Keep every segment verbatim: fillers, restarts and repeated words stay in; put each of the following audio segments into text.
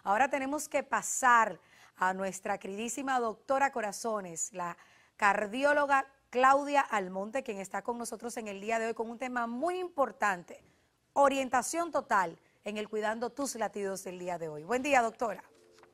Ahora tenemos que pasar a nuestra queridísima doctora Corazones, la cardióloga Claudia Almonte, quien está con nosotros en el día de hoy con un tema muy importante, orientación total en el Cuidando tus Latidos del día de hoy. Buen día, doctora.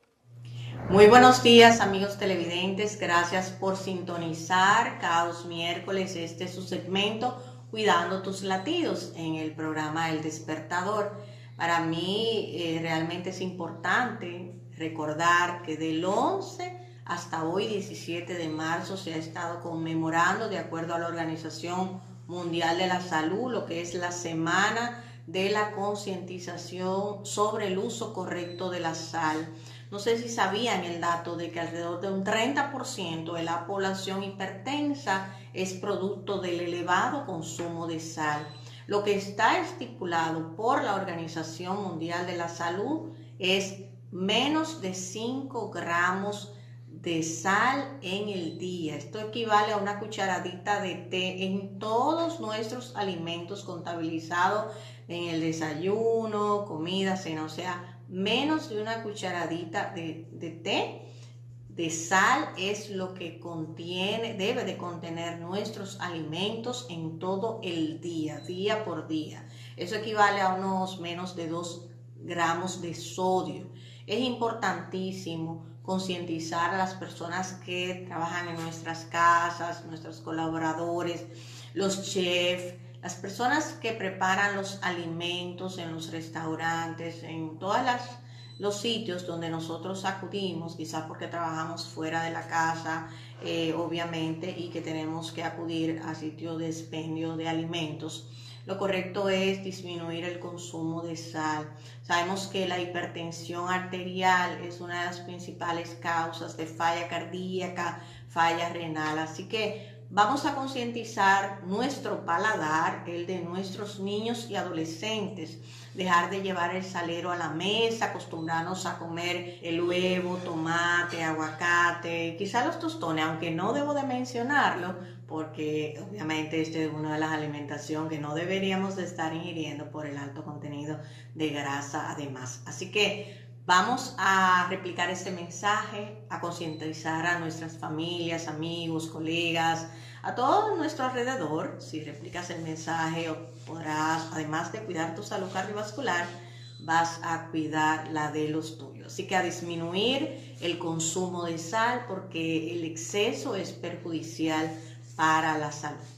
Muy buenos días, amigos televidentes. Gracias por sintonizar cada dos miércoles este es su segmento Cuidando tus Latidos en el programa El Despertador. Para mí eh, realmente es importante recordar que del once hasta hoy, diecisiete de marzo, se ha estado conmemorando, de acuerdo a la Organización Mundial de la Salud, lo que es la Semana de la Concientización sobre el uso correcto de la sal. No sé si sabían el dato de que alrededor de un treinta por ciento de la población hipertensa es producto del elevado consumo de sal. Lo que está estipulado por la Organización Mundial de la Salud es menos de cinco gramos de sal en el día. Esto equivale a una cucharadita de té en todos nuestros alimentos contabilizados en el desayuno, comida, cena, o sea, menos de una cucharadita de, de té de sal es lo que contiene, debe de contener nuestros alimentos en todo el día, día por día. Eso equivale a unos menos de dos gramos de sodio. Es importantísimo concientizar a las personas que trabajan en nuestras casas, nuestros colaboradores, los chefs, las personas que preparan los alimentos en los restaurantes, en todas las los sitios donde nosotros acudimos, quizás porque trabajamos fuera de la casa, eh, obviamente, y que tenemos que acudir a sitios de expendio de alimentos. Lo correcto es disminuir el consumo de sal. Sabemos que la hipertensión arterial es una de las principales causas de falla cardíaca, falla renal, así que vamos a concientizar nuestro paladar, el de nuestros niños y adolescentes, dejar de llevar el salero a la mesa, acostumbrarnos a comer el huevo, tomate, aguacate, quizá los tostones, aunque no debo de mencionarlo, porque obviamente esta es una de las alimentaciones que no deberíamos de estar ingiriendo por el alto contenido de grasa además. Así que vamos a replicar este mensaje, a concientizar a nuestras familias, amigos, colegas, a todo nuestro alrededor. Si replicas el mensaje, podrás, además de cuidar tu salud cardiovascular, vas a cuidar la de los tuyos. Así que a disminuir el consumo de sal porque el exceso es perjudicial para la salud.